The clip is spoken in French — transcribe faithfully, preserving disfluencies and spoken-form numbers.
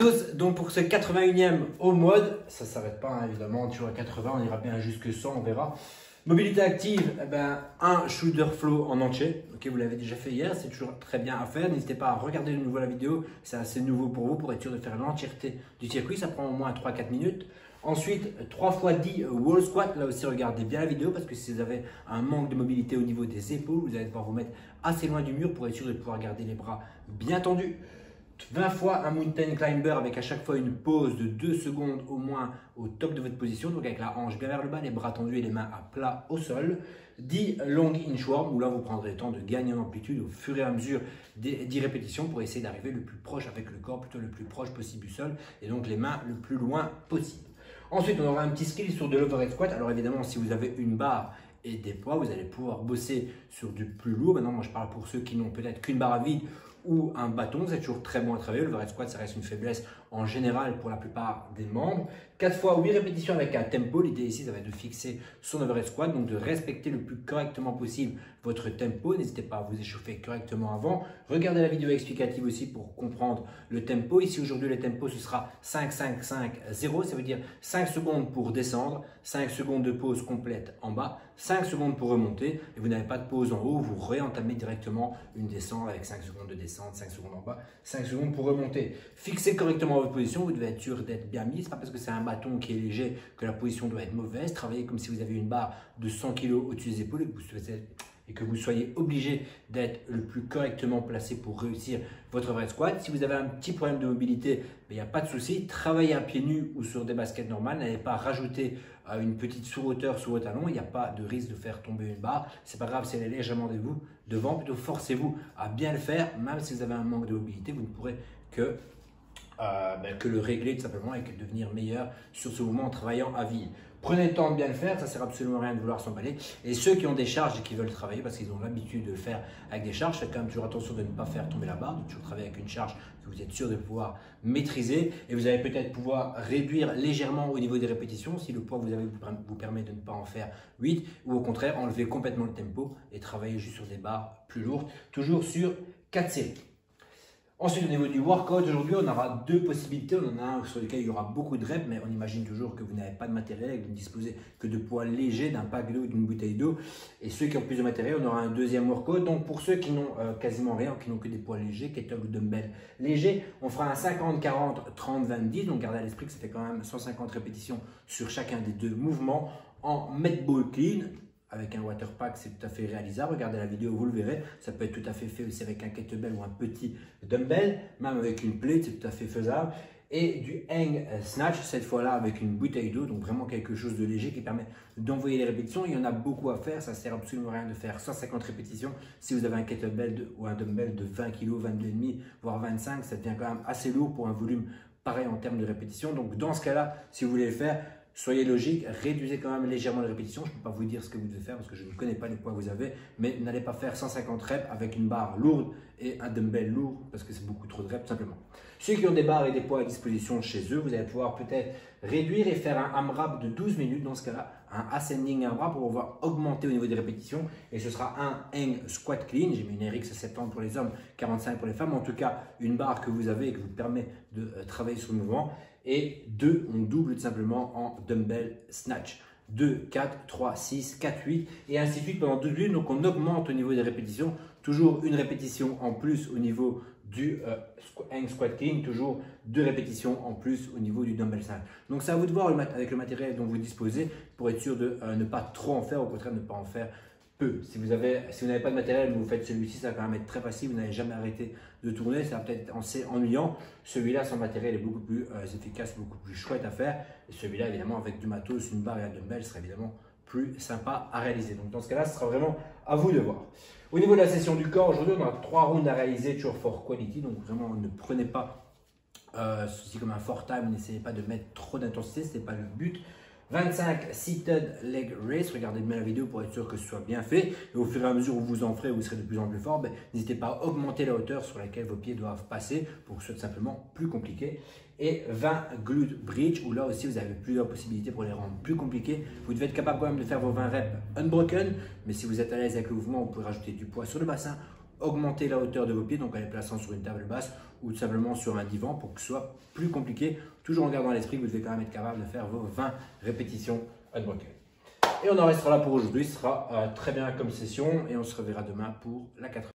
Donc pour ce quatre-vingt-unième au mode, ça ne s'arrête pas hein, évidemment, toujours à quatre-vingts, on ira bien jusque cent, on verra. Mobilité active, eh ben, un shoulder flow en entier. Ok, vous l'avez déjà fait hier, c'est toujours très bien à faire. N'hésitez pas à regarder de nouveau la vidéo, c'est assez nouveau pour vous pour être sûr de faire l'entièreté du circuit. Ça prend au moins trois à quatre minutes. Ensuite, trois fois dix wall squat. Là aussi, regardez bien la vidéo parce que si vous avez un manque de mobilité au niveau des épaules, vous allez devoir vous mettre assez loin du mur pour être sûr de pouvoir garder les bras bien tendus. vingt fois un mountain climber avec à chaque fois une pause de deux secondes au moins au top de votre position, donc avec la hanche bien vers le bas, les bras tendus et les mains à plat au sol. dix long inchworm où là vous prendrez le temps de gagner en amplitude au fur et à mesure des dix répétitions pour essayer d'arriver le plus proche avec le corps, plutôt le plus proche possible du sol et donc les mains le plus loin possible. Ensuite on aura un petit skill sur de l'overhead squat. Alors évidemment si vous avez une barre et des poids, vous allez pouvoir bosser sur du plus lourd. Maintenant moi je parle pour ceux qui n'ont peut-être qu'une barre à vide ou un bâton, c'est toujours très bon à travailler. Le overhead squat, ça reste une faiblesse en général pour la plupart des membres. quatre fois huit répétitions avec un tempo. L'idée ici, ça va être de fixer son overhead squat, donc de respecter le plus correctement possible votre tempo. N'hésitez pas à vous échauffer correctement avant. Regardez la vidéo explicative aussi pour comprendre le tempo. Ici, aujourd'hui, le tempo, ce sera cinq, cinq, cinq, zéro. Ça veut dire cinq secondes pour descendre, cinq secondes de pause complète en bas, cinq secondes pour remonter. Et vous n'avez pas de pause en haut, vous réentamez directement une descente avec cinq secondes de descente, cinq secondes en bas, cinq secondes pour remonter. Fixez correctement votre position, vous devez être sûr d'être bien mis. Ce n'est pas parce que c'est un bâton qui est léger que la position doit être mauvaise. Travaillez comme si vous avez une barre de cent kilos au-dessus des épaules et que vous, et que vous soyez obligé d'être le plus correctement placé pour réussir votre overhead squat. Si vous avez un petit problème de mobilité, il n'y a pas de souci. Travaillez à pieds nus ou sur des baskets normales. N'allez pas rajouter euh, une petite sur-hauteur sur vos talons. Il n'y a pas de risque de faire tomber une barre. C'est pas grave si elle est légèrement de vous devant. Plutôt forcez-vous à bien le faire. Même si vous avez un manque de mobilité, vous ne pourrez que Euh, ben, que le régler tout simplement et que devenir meilleur sur ce mouvement en travaillant à vide. Prenez le temps de bien le faire, ça ne sert absolument à rien de vouloir s'emballer. Et ceux qui ont des charges et qui veulent travailler parce qu'ils ont l'habitude de le faire avec des charges, faites quand même toujours attention de ne pas faire tomber la barre, de toujours travailler avec une charge que vous êtes sûr de pouvoir maîtriser. Et vous allez peut-être pouvoir réduire légèrement au niveau des répétitions si le poids que vous avez vous permet de ne pas en faire huit, ou au contraire enlever complètement le tempo et travailler juste sur des barres plus lourdes, toujours sur quatre séries. Ensuite, au niveau du workout, aujourd'hui, on aura deux possibilités. On en a un sur lequel il y aura beaucoup de reps, mais on imagine toujours que vous n'avez pas de matériel et que vous ne disposez que de poids légers, d'un pack d'eau ou d'une bouteille d'eau. Et ceux qui ont plus de matériel, on aura un deuxième workout. Donc, pour ceux qui n'ont euh, quasiment rien, qui n'ont que des poids légers, kettlebell ou dumbbell légers, on fera un cinquante, quarante, trente, vingt, dix. Donc, gardez à l'esprit que ça fait quand même cent cinquante répétitions sur chacun des deux mouvements en med ball clean. Avec un water pack, c'est tout à fait réalisable. Regardez la vidéo, vous le verrez. Ça peut être tout à fait fait aussi avec un kettlebell ou un petit dumbbell. Même avec une plate, c'est tout à fait faisable. Et du hang snatch, cette fois-là avec une bouteille d'eau. Donc vraiment quelque chose de léger qui permet d'envoyer les répétitions. Il y en a beaucoup à faire. Ça ne sert absolument à rien de faire cent cinquante répétitions. Si vous avez un kettlebell de, ou un dumbbell de vingt kilos, vingt-deux virgule cinq, voire vingt-cinq, ça devient quand même assez lourd pour un volume pareil en termes de répétitions. Donc dans ce cas-là, si vous voulez le faire, soyez logique, réduisez quand même légèrement les répétitions. Je ne peux pas vous dire ce que vous devez faire parce que je ne connais pas les poids que vous avez, mais n'allez pas faire cent cinquante reps avec une barre lourde et un dumbbell lourd parce que c'est beaucoup trop de reps tout simplement. Ceux qui ont des barres et des poids à disposition chez eux, vous allez pouvoir peut-être réduire et faire un AMRAP de douze minutes dans ce cas-là, un ascending AMRAP pour pouvoir augmenter au niveau des répétitions et ce sera un hang squat clean. J'ai mis une R X à soixante-dix pour les hommes, quarante-cinq pour les femmes. En tout cas, une barre que vous avez et qui vous permet de euh, travailler sur le mouvement. Et deux, on double tout simplement en dumbbell snatch. deux, quatre, trois, six, quatre, huit et ainsi de suite pendant douze minutes. Donc on augmente au niveau des répétitions. Toujours une répétition en plus au niveau du euh, hang squat clean. Toujours deux répétitions en plus au niveau du dumbbell snatch. Donc c'est à vous de voir avec le matériel dont vous disposez pour être sûr de euh, ne pas trop en faire. Au contraire, ne pas en faire peu. Si vous avez, si vous n'avez pas de matériel, vous faites celui-ci, ça va quand même être très facile. Vous n'allez jamais arrêter de tourner. Ça va peut-être assez ennuyant. Celui-là, sans matériel, est beaucoup plus euh, efficace, beaucoup plus chouette à faire. Et celui-là, évidemment, avec du matos, une barre et un dumbbell, serait évidemment plus sympa à réaliser. Donc, dans ce cas-là, ce sera vraiment à vous de voir. Au niveau de la session du corps, aujourd'hui, on a trois rounds à réaliser, toujours for quality. Donc, vraiment, ne prenez pas euh, ceci comme un for time. N'essayez pas de mettre trop d'intensité. Ce n'est pas le but. vingt-cinq seated leg raise, regardez bien la vidéo pour être sûr que ce soit bien fait et au fur et à mesure où vous en ferez, vous serez de plus en plus fort, ben, n'hésitez pas à augmenter la hauteur sur laquelle vos pieds doivent passer pour que ce soit simplement plus compliqué. Et vingt glute bridge où là aussi vous avez plusieurs possibilités pour les rendre plus compliqués. Vous devez être capable quand même de faire vos vingt reps unbroken, mais si vous êtes à l'aise avec le mouvement, vous pouvez rajouter du poids sur le bassin augmenter la hauteur de vos pieds, donc en les plaçant sur une table basse ou tout simplement sur un divan pour que ce soit plus compliqué, toujours en gardant à l'esprit que vous devez quand même être capable de faire vos vingt répétitions unbroken. Et on en restera là pour aujourd'hui, ce sera euh, très bien comme session et on se reverra demain pour la quatrième.